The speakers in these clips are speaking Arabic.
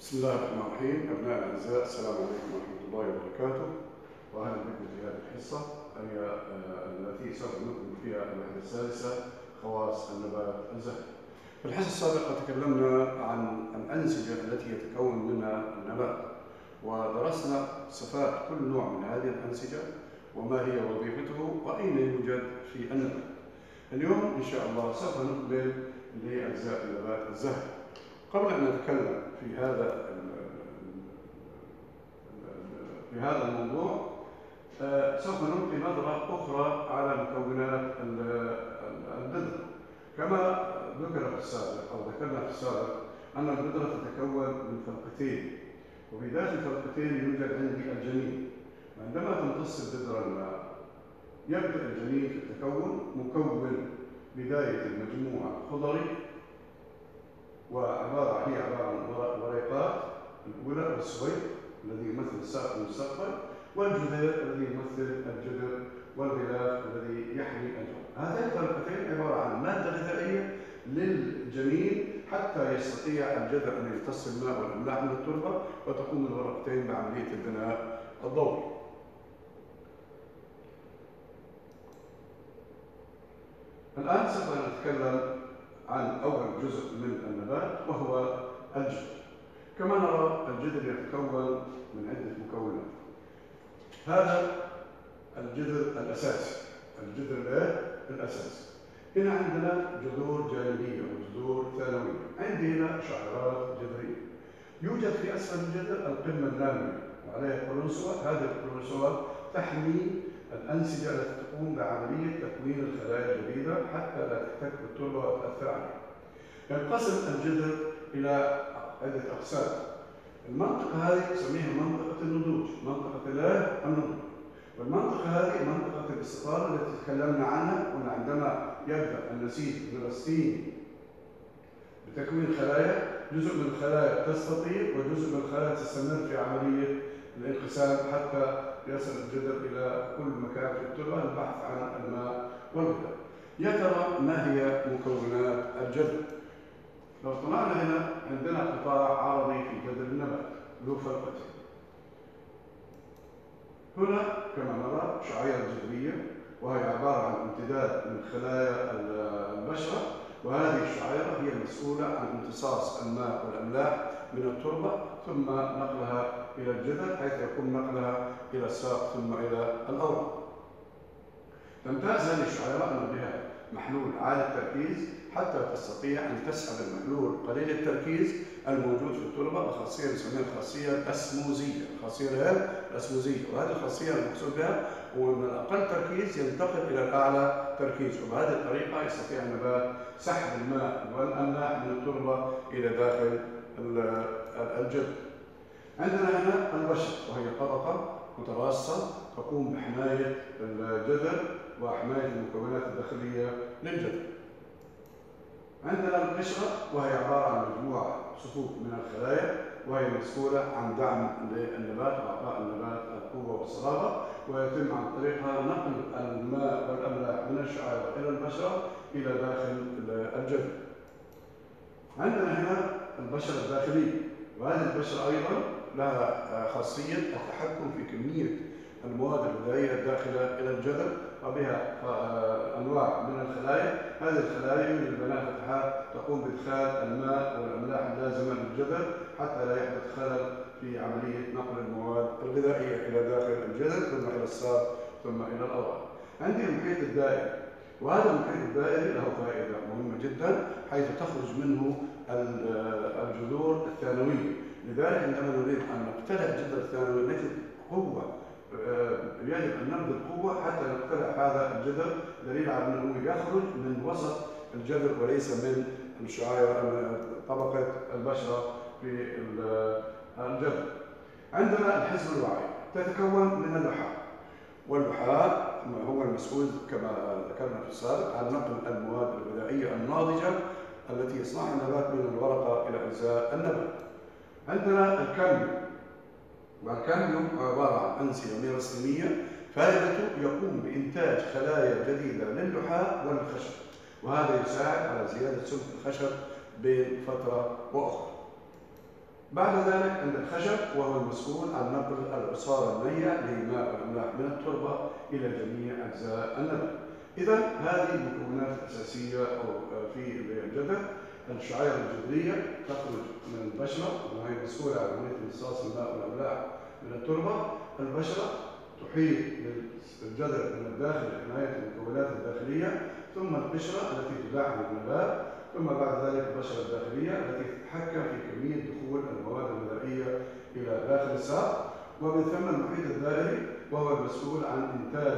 بسم الله الرحمن الرحيم. أبناء الأعزاء، السلام عليكم ورحمة الله وبركاته، وأهلا بكم في هذه الحصة التي سوف نكمل فيها الوحدة السادسة خواص النبات الزهري. في الحصة السابقة تكلمنا عن الأنسجة التي يتكون منها النبات، ودرسنا صفات كل نوع من هذه الأنسجة وما هي وظيفته وأين يوجد في النبات. اليوم إن شاء الله سوف نقبل لأجزاء النبات الزهري. قبل أن نتكلم في هذا الموضوع سوف نلقي نظرة أخرى على مكونات البذرة. كما ذكر في السابق أو ذكرنا في السابق أن البذرة تتكون من فرقتين، وفي ذات الفرقتين يوجد عندي الجنين. عندما تمتص البذرة الماء يبدأ الجنين في التكون مكون بداية المجموعة خضري، وعبارة عن ورقات الأولى والسويق الذي يمثل الساق المستقبل، والجذر الذي يمثل الجذر، والغلاف الذي يحمي الجو. هاتين الفرقتين عبارة عن مادة غذائية للجنين حتى يستطيع الجذر أن يمتص الماء والأملاح من التربة، وتقوم الورقتين بعملية البناء الضوئي. الآن سوف نتكلم عن أول جزء من النبات وهو الجذر. كما نرى الجذر يتكون من عدة مكونات. هذا الجذر الأساسي، الأساسي. هنا عندنا جذور جانبية وجذور ثانوية. عندي هنا شعيرات جذرية. يوجد في أسفل الجذر القمة النامية وعليها قرنسوة. هذه القرنسوة تحمي الأنسجة التي تقوم بعملية تكوين الخلايا الجديدة حتى لا تحتك بالتربة وتأثر عليها. ينقسم الجذر إلى عدة أقسام. المنطقة هذه نسميها منطقة النضوج، منطقة النضوج. والمنطقة هذه منطقة الاستطالة التي تكلمنا عنها، وأن عندما يبدأ النسيج النبستين بتكوين خلايا، جزء من الخلايا تستطيل وجزء من الخلايا تستمر في عملية الانقسام حتى يصل الجذر إلى كل مكان في التربة للبحث عن الماء والغذاء. يا ترى ما هي مكونات الجذر؟ لو طلعنا هنا عندنا قطاع عرضي في جذر النبات ذو فرقتين. هنا كما نرى شعيرة جذرية، وهي عبارة عن امتداد من خلايا البشرة، وهذه الشعيرة هي المسؤولة عن امتصاص الماء والأملاح من التربة ثم نقلها إلى الجذر، حيث يكون نقلها إلى الساق ثم إلى الأوراق. تمتاز هذه الشعيرة أن بها محلول عالي التركيز حتى تستطيع أن تسحب المحلول قليل التركيز الموجود في التربة بخاصية نسميها الخاصية الأسموزية، وهذه الخاصية المقصود بها هو أن الأقل تركيز ينتقل إلى الأعلى تركيز، وبهذه الطريقة يستطيع النبات سحب الماء والأملاح من التربة إلى داخل الجذر. عندنا هنا البشرة، وهي طبقة متراصة تقوم بحماية الجذر وحماية المكونات الداخلية للجذر. عندنا القشرة، وهي عبارة عن مجموعة صفوف من الخلايا، وهي مسؤولة عن دعم للنبات وإعطاء النبات القوة والصلابة، ويتم عن طريقها نقل الماء والأملاح من الشعيرة إلى البشرة إلى داخل الجذر. عندنا هنا البشرة الداخلية، وهذه البشرة أيضا لها خاصية التحكم في كمية المواد الغذائية الداخلة إلى الجذر، وبها أنواع من الخلايا. هذه الخلايا يوجد بينها فتحات تقوم بإدخال الماء والأملاح اللازمة للجذر حتى لا يحدث خلل في عملية نقل المواد الغذائية إلى داخل الجذر ثم إلى الساق ثم إلى الأوراق. عندي المحيط الدائري، وهذا المحيط الدائري له فائدة مهمة جدا حيث تخرج منه الجذور الثانوية. لذلك عندما نريد أن نقتلع الجذر الثانوي نجد قوة، يجب أن نبذل قوة حتى نقتلع هذا الجذر، دليل على أنه يخرج من وسط الجذر وليس من الشعيرة طبقة البشرة في الجذر. عندنا الحزم الوعي، تتكون من اللحاء، واللحاء هو المسؤول كما ذكرنا في السابق عن نقل المواد الغذائية الناضجة التي يصنعها النبات من الورقة إلى أجزاء النبات. عندنا الكاميوم، والكاميوم عبارة عن أنسجة ميرستينية فائدته يقوم بإنتاج خلايا جديدة للحاء والخشب، وهذا يساعد على زيادة سمك الخشب بين فترة وأخرى. بعد ذلك عند الخشب، وهو المسؤول عن نقل العصارة النية للماء والأملاح من التربة إلى جميع أجزاء النبات. إذا هذه المكونات الأساسية في الجذر. الشعيرة الجذرية تخرج من البشرة وهي مسؤولة عن عملية امتصاص الماء والأملاح من التربة. البشرة تحيط بالجذر من الداخل لحماية المكونات الداخلية، ثم القشرة التي تدعم النبات، ثم بعد ذلك البشرة الداخلية التي تتحكم في كمية دخول المواد الغذائية إلى داخل الساق، ومن ثم المحيط الدائري وهو المسؤول عن إنتاج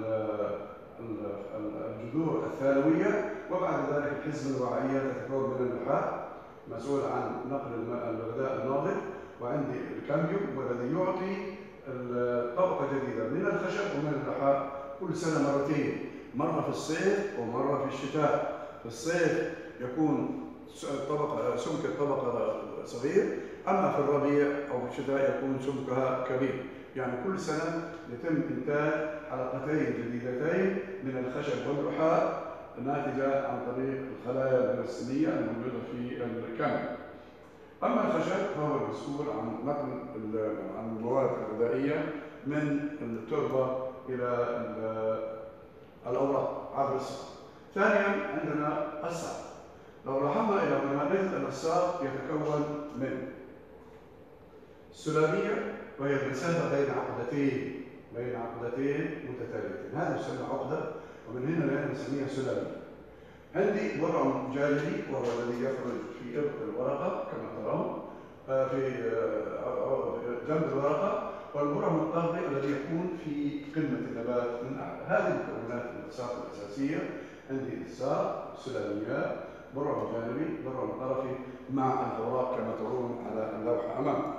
الجذور الثانوية، وبعد ذلك الحزمة الوعائية تتكون من اللحاء مسؤول عن نقل الغذاء الناضج، وعندي الكامبيوم والذي يعطي طبقة جديدة من الخشب ومن اللحاء كل سنة مرتين، مرة في الصيف ومرة في الشتاء. في الصيف يكون سمك الطبقة صغير، أما في الربيع أو في الشتاء يكون سمكها كبير. يعني كل سنة يتم إنتاج حلقتين جديدتين من الخشب واللحاء ناتجة عن طريق الخلايا البلاستيدية الموجودة في الكامل. أما الخشب فهو المسؤول عن نقل المواد الغذائية من التربة إلى الأوراق عبر الساق. ثانياً عندنا الساق. لو لاحظنا إلى هنا نجد أن الساق يتكون من سلامية، وهي المسافة بين عقدتين متتاليتين، هذا يسمى عقدة، ومن هنا نسميها سلامية. عندي برع جانبي وهو الذي يخرج في إبط الورقة كما ترون في جنب الورقة، والبرع الطرفي الذي يكون في قمة النبات من أعلى. هذه مكونات الساق الأساسية. عندي الساق، سلاميات، برع جانبي، برع طرفي، مع الأوراق كما ترون على اللوحة أمامكم.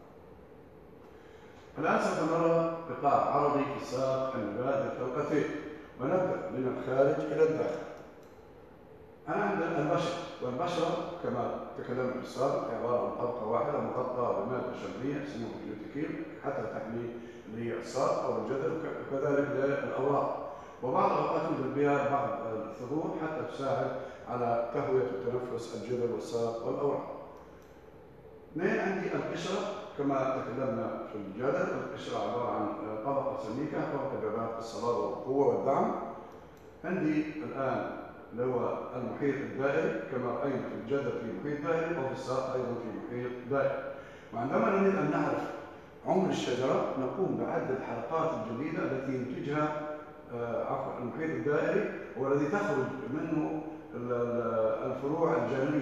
الآن سوف نرى قطاع عرضي في ساق النبات الفوقتين، ونبدأ من الخارج إلى الداخل. أنا عندنا البشرة، والبشرة كما تكلمنا في السابق عبارة عن طبقة واحدة مغطاة بمادة شمعية اسمها كيوتيكيل حتى تحمي اللي هي الساق أو الجذر، وكذلك للأوراق، وبعض الأوقات يوجد بها بعض الثغور حتى تساعد على تهوية وتنفس الجذر والساق والأوراق. اثنين، عندي القشرة كما تكلمنا في الجذر. القشرة عبارة عن طبقة سميكة تعطي بذات الصلابة والقوة والدعم. عندي الآن اللي هو المحيط الدائري كما رأينا في الجذر في محيط دائري، وفي الساق أيضا في محيط دائري. وعندما نريد أن نعرف عمر الشجرة نقوم بعد الحلقات الجديدة التي ينتجها المحيط الدائري، والذي تخرج منه الفروع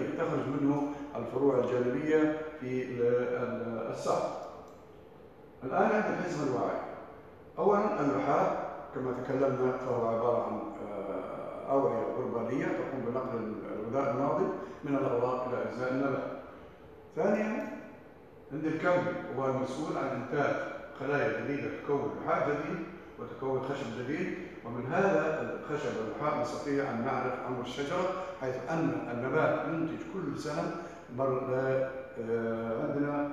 الجانبية في الساق. الآن عند الحزمة الوعائية. أولا اللحاء كما تكلمنا فهو عبارة عن أوعية غربالية تقوم بنقل الغذاء الناضج من الأوراق إلى أجزاء النبات. ثانياً عند الكامبيوم، وهو المسؤول عن إنتاج خلايا جديدة تكون لحاء جديد وتكون خشب جديد، ومن هذا الخشب واللحاء نستطيع أن نعرف عمر الشجرة، حيث أن النبات ينتج كل سنة عندنا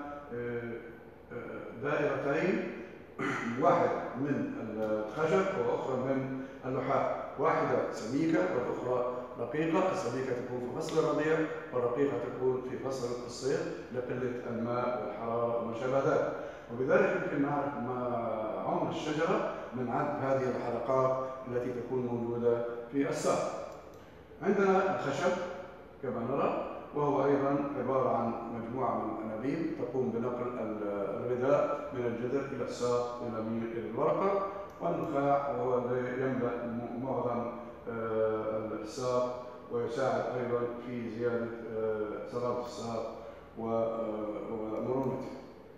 دائرتين، واحد من الخشب وأخرى من اللحاء، واحدة سميكة والأخرى رقيقة. السميكة تكون في فصل الربيع والرقيقة تكون في فصل الصيف لقلة الماء والحرارة وما شابه ذلك، وبذلك يمكن نعرف عمر الشجرة من عد هذه الحلقات التي تكون موجودة في الساق. عندنا الخشب كما نرى، وهو أيضا عبارة عن مجموعة من الأنابيب تقوم بنقل الغذاء من الجذر إلى الساق إلى الورقة، والنخاع وهو الذي يملأ معظم الساق ويساعد أيضا في زيادة صلابة الساق ومرونته.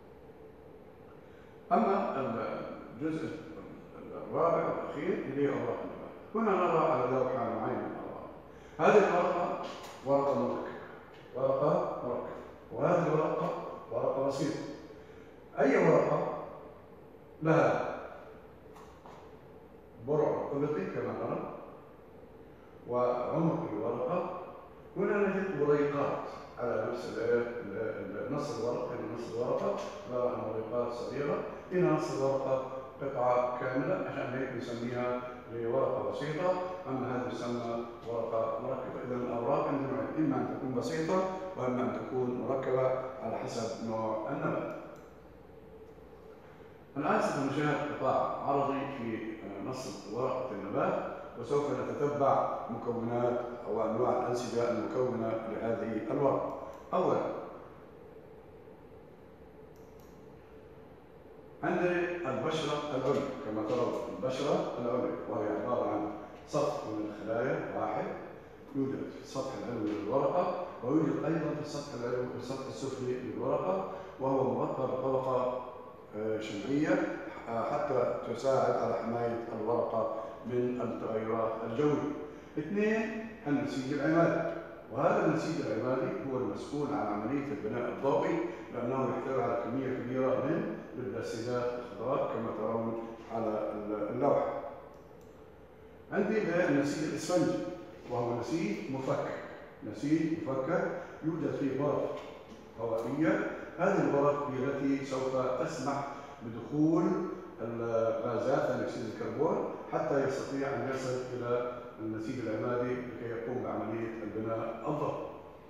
أما الجزء الرابع والأخير اللي هي أوراق النبات. هنا نرى على لوحة نوعين من الأوراق. هذه الورقة ورقة مركبة، وهذه الورقة ورقة بسيطة. أي ورقة لها برع قبطي كما نرى، وعمق الورقة. هنا نجد وريقات على نص الورقة. عبارة عن وريقات صغيرة. هنا نص الورقة قطعة كاملة، عشان هيك نسميها ورقة بسيطة، أما هذه تسمى ورقة مركبة. إذا الأوراق عندنا إما أن تكون بسيطة وإما أن تكون مركبة على حسب نوع النبات. الآن سوف نشاهد قطاع عرضي في نص ورقة النبات، وسوف نتتبع مكونات أو أنواع الأنسجة المكونة لهذه الورقة. أولا عندي البشرة العليا، كما ترون البشرة العليا، وهي عبارة عن سطح من الخلايا واحد يوجد في السطح العلوي للورقة، ويوجد أيضا في السطح السفلي للورقة، وهو مغطى بطبقة شمعية حتى تساعد على حماية الورقة من التغيرات الجوية. اثنين، النسيج العمادي، وهذا النسيج العمادي هو المسؤول عن عملية البناء الضوئي، لأنه يحتوي على كمية كبيرة من البلاستيدات الخضراء كما ترون على اللوحة. عندي النسيج الإسفنجي، وهو نسيج مفكك. نسيج مفكك يوجد فيه غرف هوائية، هذه الغرف هي التي سوف تسمح بدخول الغازات ثاني أكسيد الكربون حتى يستطيع أن يصل إلى النسيج العمادي لكي يقوم بعملية البناء الضوئي.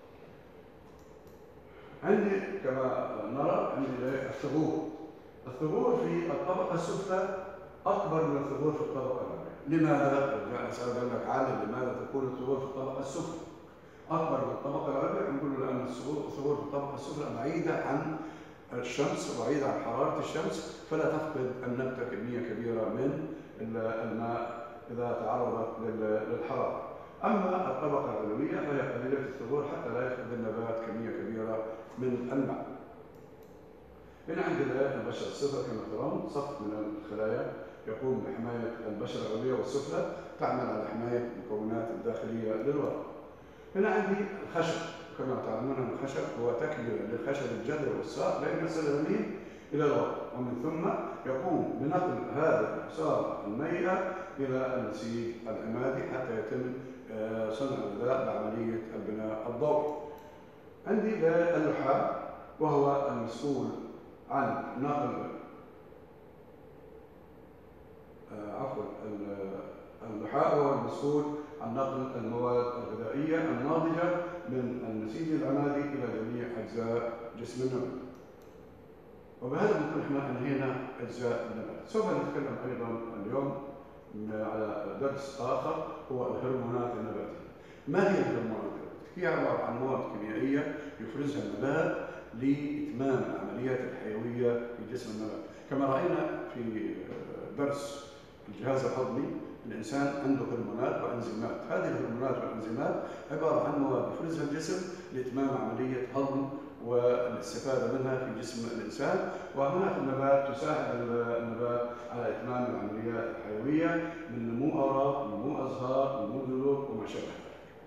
عندي كما نرى عندي الثغور. الثغور في الطبقة السفلى أكبر من الثغور في الطبقة العليا. لماذا؟ رجعنا سأل قال لك عالم لماذا تكون الثغور في الطبقة السفلى أكبر من الطبقة العليا؟ نقول له لأن الثغور في الطبقة السفلى بعيدة عن الشمس وبعيدة عن حرارة الشمس، فلا تفقد النبتة كمية كبيرة من الماء إذا تعرضت للحرارة. أما الطبقة العلوية فهي قليلة الثغور حتى لا يفقد النبات كمية كبيرة من الماء. هنا عندنا البشرة السفلى كما ترون، صف من الخلايا يقوم بحماية البشرة العلوية والسفلى، تعمل على حماية المكونات الداخلية للورق. هنا عندي الخشب، كما تعلمون أن الخشب هو تكملة للخشب الجذري والساق بين السلالمين إلى الورق، ومن ثم يقوم بنقل هذه الحصارة النيئة إلى النسيج العمادي حتى يتم صنع الغذاء بعملية البناء الضوئي. عندي اللحاء، وهو المسؤول عن نقل اللحاء هو المسؤول عن نقل المواد الغذائية الناضجة من النسيج العمادي إلى جميع أجزاء جسم النبات. وبهذا نكون احنا انهينا أجزاء النبات. سوف نتكلم أيضا اليوم على درس آخر هو الهرمونات النباتية. ما هي الهرمونات النباتية؟ هي عبارة عن مواد كيميائية يفرزها النبات لإتمام العمليات الحيوية في جسم النبات. كما رأينا في درس الجهاز الهضمي، الإنسان عنده هرمونات وأنزيمات. هذه الهرمونات والأنزيمات عبارة عن مواد يفرزها الجسم لإتمام عملية هضم والاستفادة منها في جسم الإنسان، وهنا في النبات تساعد النبات على إتمام العمليات الحيوية من نمو أوراق، نمو أزهار، نمو جذور وما شابه ذلك.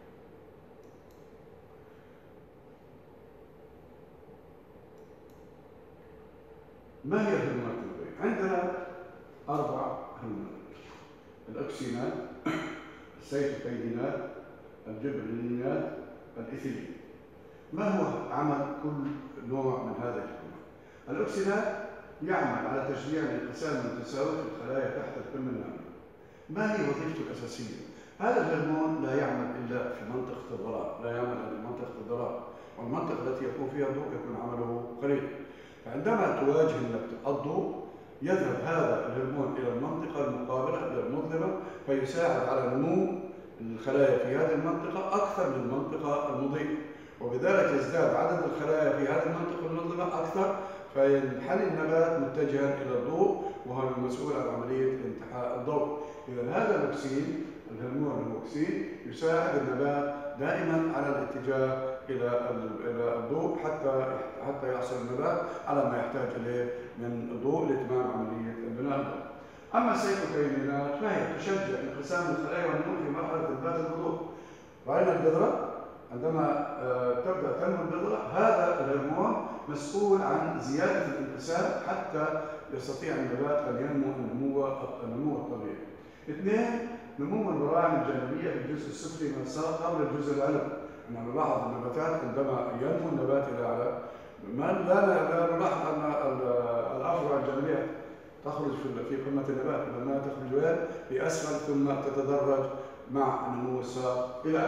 ما هي الهرمونات النباتية؟ عندنا 4 هرمونات: الأكسينات، السيتوكينات، الجبريلينات، الإثيلين. ما هو عمل كل نوع من هذه الهرمونات؟ الأكسينات يعمل على تشجيع الانقسام المتساوي في الخلايا تحت القمة الناعمة. ما هي وظيفته الأساسية؟ هذا الهرمون لا يعمل إلا في منطقة الضرار، لا يعمل إلا في منطقة الضرار، والمنطقة التي يكون فيها الضوء يكون عمله قليلا. فعندما تواجه الضوء يذهب هذا الهرمون إلى المنطقة المقابلة إلى المظلمة، فيساعد على نمو الخلايا في هذه المنطقة أكثر من المنطقة المضيئة، وبذلك يزداد عدد الخلايا في هذه المنطقة المظلمة أكثر، فينحني النبات متجها إلى الضوء، وهو المسؤول عن عملية انتحاء الضوء. إذا هذا الأكسين، الهرمون الأكسين، يساعد النبات دائما على الاتجاه إلى الضوء حتى يحصل النبات على ما يحتاج إليه من الضوء لإتمام عملية البناء الضوئي. أما السيتوكينات فهي تشجع انقسام الخلايا والنمو في مرحلة إنبات البذور. رأينا البذرة عندما تبدأ تنمو البذرة، هذا الهرمون مسؤول عن زيادة الانقسام حتى يستطيع النبات أن ينمو النمو الطبيعي. 2، نمو البراعم الجانبية في الجزء السفلي من الساق قبل الجزء العلوي. نلاحظ النباتات عندما ينمو النبات إلى أعلى لا نلاحظ أن الأفرع الجانبية تخرج في قمة النبات، إنما تخرج في أسفل ثم تتدرج مع نمو الساق إلى أعلى.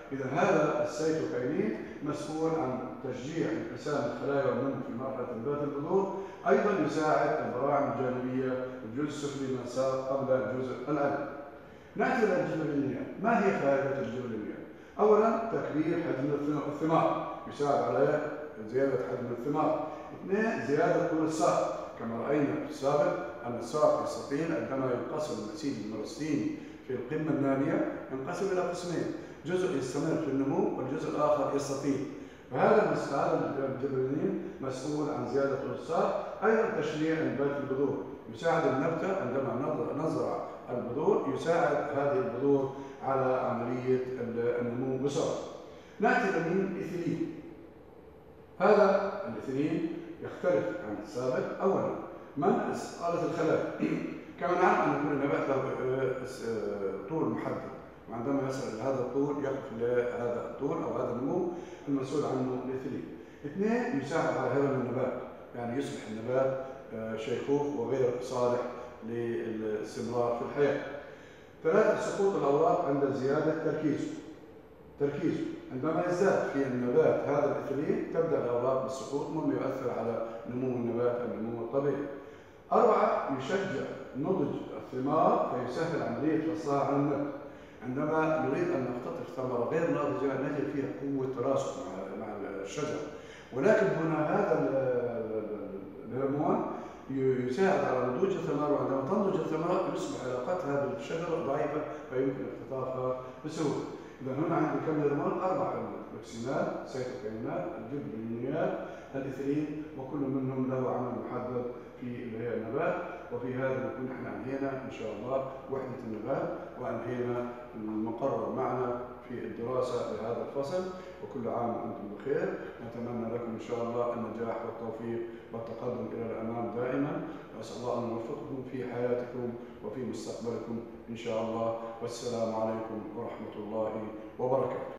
إذا هذا السيتوكاينين مسؤول عن تشجيع انقسام الخلايا والنمو في مرحلة إنبات البذور، أيضا يساعد البراعم الجانبية الجزء السفلي من الساق قبل الجزء العلوي. نأتي إلى الجبلينيات. ما هي فائدة الجبلينيات؟ أولا تكبير حجم الثمار، يساعد على زيادة حجم الثمار. اثنين زيادة طول الساق، كما رأينا في السابق أن الساق يستطيع عندما ينقسم النسيج الميرستيني في القمة النامية ينقسم إلى قسمين، جزء يستمر في النمو والجزء الآخر يستطيل. فهذا الجبلينين مسؤول عن زيادة طول الساق. أيضا تشجيع إنبات البذور، يساعد النبتة عندما نزرع البذور، يساعد هذه البذور على عملية النمو بسرعة. نأتي إلى الإيثيلين. هذا الإيثيلين يختلف عن السابق. أولا منع استطالة الخلايا. كما نعلم أن كل نبات له طول محدد، وعندما يصل إلى هذا الطول يقف لهذا الطول أو هذا النمو المسؤول عنه الإيثيلين. اثنين يساعد على هرم النبات، يعني يصبح النبات شيخوخ وغير صالح للاستمرار في الحياة. ثلاثة سقوط الأوراق عند زيادة تركيزه. عندما يزداد في النبات هذا الإيثيلين تبدأ الأوراق بالسقوط، مما يؤثر على نمو النبات النمو الطبيعي. أربعة يشجع نضج الثمار فيسهل عملية فصلها عن النبت. عندما نريد أن نقتطف ثمرة غير ناضجة نجد فيها قوة تراسب مع الشجر، ولكن هنا هذا الهرمون يساعد على نضوج الثمار، وعندما تنضج الثمار يصبح علاقات هذه الشجرة ضعيفة فيمكن اقتطافها بسهولة. إذا هنا عندي كم هرمون؟ 4 هرمون: البروكسينات، السيتوكاينات، الجبلينيات، الإيثيلين، وكل منهم له عمل محدد في النبات. وفي هذا نكون نحن أنهينا إن شاء الله وحدة النبات، وأنهينا المقرر معنا في الدراسة لهذا الفصل. وكل عام وأنتم بخير. نتمنى لكم إن شاء الله النجاح والتوفيق والتقدم إلى الأمام دائما، وأسأل الله أن يوفقكم في حياتكم وفي مستقبلكم إن شاء الله. والسلام عليكم ورحمة الله وبركاته.